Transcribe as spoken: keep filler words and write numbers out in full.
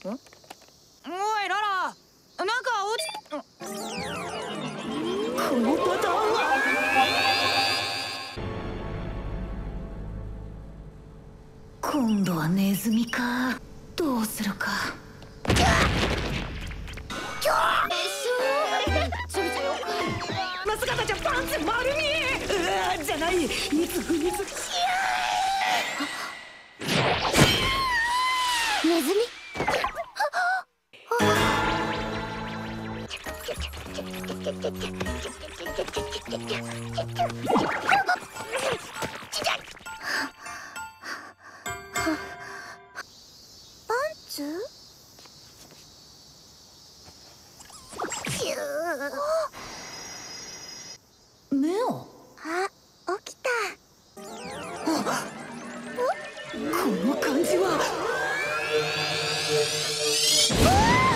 おいララ、なんか落ち。 このパターンは今度はネズミか。どうするか。 それじゃよかった。 ま姿じゃパンツ丸見え。うわじゃない、いつ踏みつネズミ。パンツ？ 目を。 あ、起きた。 この感じは。